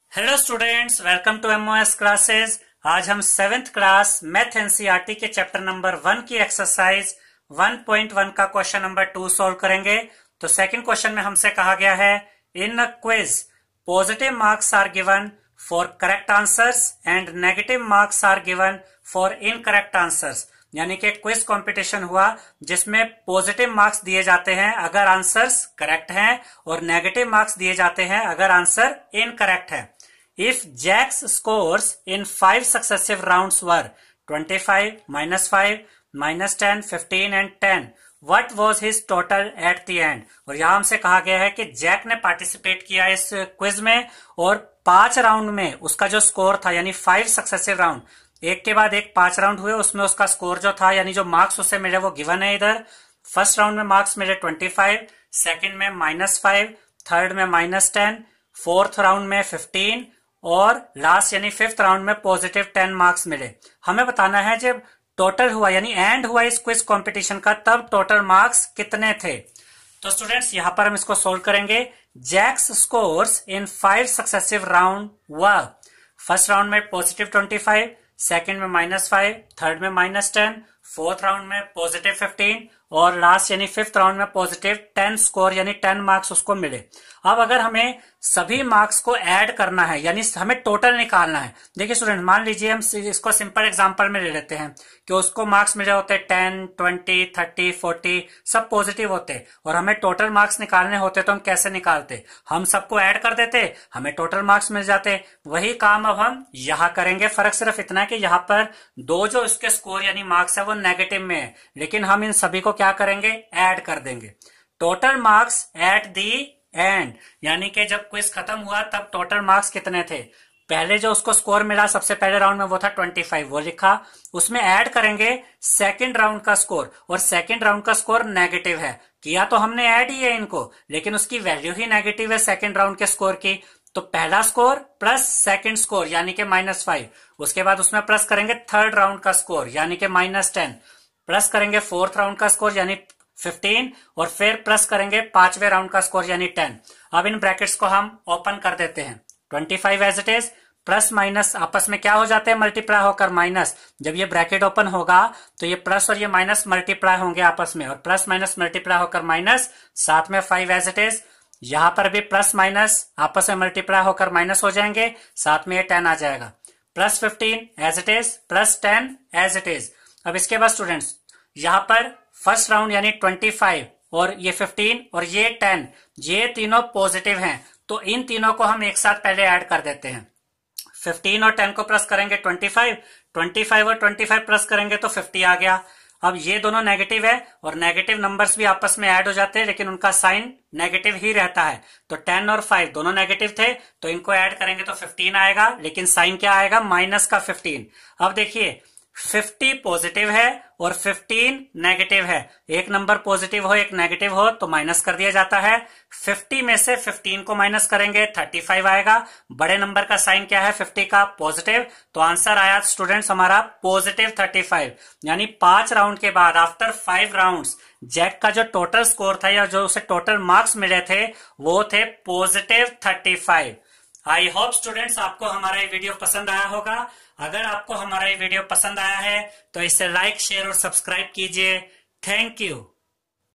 Hello students, welcome to MOS classes. आज हम 7th class math NCERT के chapter number 1 की एक्सरसाइज 1.1 का क्वेश्चन नंबर 2 सॉल्व करेंगे। तो सेकंड क्वेश्चन में हमसे कहा गया है, in a quiz positive marks are given for correct answers and negative marks are given for incorrect answers. यानी कि क्विज कंपटीशन हुआ जिसमें पॉजिटिव मार्क्स दिए जाते हैं अगर आंसर्स करेक्ट हैं और नेगेटिव मार्क्स दिए जाते हैं अगर आंसर इनकरेक्ट है। If Jack's scores in 5 successive rounds were 25, -5, -10, 15 and 10, what was his total at the end? और यहां हमसे कहा गया है कि जैक ने पार्टिसिपेट किया इस क्विज में और 5 राउंड में उसका जो स्कोर था, यानी 5 सक्सेसिव राउंड, एक के बाद एक 5 राउंड हुए, उसमें उसका स्कोर जो था यानी जो मार्क्स उसे मिले वो गिवन है। इधर फर्स्ट राउंड में मार्क्स मिले 25, सेकेंड में -5, थर्ड में -10, फोर्थ राउंड में 15 और लास्ट यानी फिफ्थ राउंड में पॉजिटिव 10 मार्क्स मिले। हमें बताना है जब टोटल हुआ यानी एंड हुआ इस क्विज कंपटीशन का तब टोटल मार्क्स कितने थे। तो स्टूडेंट्स यहां पर हम इसको सोल्व करेंगे। Jack's scores in 5 successive round were, first round में पॉजिटिव 25, सेकेंड में -5, थर्ड में -10, फोर्थ राउंड में पॉजिटिव 15 और लास्ट यानी फिफ्थ राउंड में पॉजिटिव 10 स्कोर यानी 10 मार्क्स उसको मिले। अब अगर हमें सभी मार्क्स को ऐड करना है यानी हमें टोटल निकालना है। देखिए स्टूडेंट, मान लीजिए हम इसको सिंपल एग्जांपल में ले लेते हैं कि उसको मार्क्स मिले होते 10, 20, 30, 40 सब पॉजिटिव होते और हमें टोटल मार्क्स निकालने होते तो हम कैसे निकालते? हम सबको ऐड कर देते, हमें टोटल मार्क्स मिल जाते। वही काम अब हम यहां करेंगे। फर्क सिर्फ इतना है कि यहाँ पर दो जो इसके स्कोर यानी मार्क्स है वो नेगेटिव में है, लेकिन हम इन सभी को क्या करेंगे? ऐड कर देंगे। Total marks at the end, यानी कि जब क्विज खत्म हुआ तब टोटल मार्क्स कितने थे। पहले जो उसको स्कोर मिला सबसे पहले राउंड में वो था 25, वो लिखा। उसमें ऐड करेंगे सेकंड राउंड का स्कोर और सेकंड राउंड का स्कोर नेगेटिव है। किया तो हमने ऐड ही है इनको, लेकिन उसकी वैल्यू ही नेगेटिव है सेकंड राउंड के स्कोर की। तो पहला स्कोर प्लस सेकंड स्कोर यानी कि -5, उसके बाद उसमें प्लस करेंगे थर्ड राउंड का स्कोर यानी कि -10, प्लस करेंगे फोर्थ राउंड का स्कोर यानी 15 और फिर प्लस करेंगे पांचवें राउंड का स्कोर यानी 10। अब इन ब्रैकेट्स को हम ओपन कर देते हैं। 25 as it is, plus minus आपस में क्या हो जाते हैं? मल्टीप्लाई होकर माइनस। जब ये ब्रैकेट ओपन होगा तो ये प्लस और ये माइनस मल्टीप्लाई होंगे आपस में और प्लस माइनस मल्टीप्लाई होकर माइनस, साथ में 5 एज इट इज। यहां पर भी प्लस माइनस आपस में मल्टीप्लाई होकर माइनस हो जाएंगे, साथ में ये 10 आ जाएगा। Plus 15 as it is, plus 10 as it is. अब इसके बाद स्टूडेंट्स यहां पर फर्स्ट राउंड यानी 25 और ये 15 और ये 10, ये तीनों पॉजिटिव हैं, तो इन तीनों को हम एक साथ पहले ऐड कर देते हैं। 15 और 10 को प्लस करेंगे 25, 25 और 25 प्लस करेंगे तो 50 आ गया। अब ये दोनों नेगेटिव है और नेगेटिव नंबर्स भी आपस में ऐड हो जाते हैं, लेकिन उनका साइन नेगेटिव ही रहता है। तो 10 और 5 दोनों नेगेटिव थे, तो इनको ऐड करेंगे तो 15 आएगा, लेकिन साइन क्या आएगा? माइनस का 15। अब देखिए 50 पॉजिटिव है और 15 नेगेटिव है। एक नंबर पॉजिटिव हो एक नेगेटिव हो तो माइनस कर दिया जाता है। 50 में से 15 को माइनस करेंगे 35 आएगा। बड़े नंबर का साइन क्या है? 50 का पॉजिटिव। तो आंसर आया स्टूडेंट्स हमारा पॉजिटिव 35। यानी 5 राउंड के बाद आफ्टर 5 राउंड्स जैक का जो टोटल स्कोर था या जो उसे टोटल मार्क्स मिले थे वो थे पॉजिटिव 35। आई होप स्टूडेंट्स आपको हमारा ये वीडियो पसंद आया होगा। अगर आपको हमारा ये वीडियो पसंद आया है तो इसे लाइक, शेयर और सब्सक्राइब कीजिए। Thank you.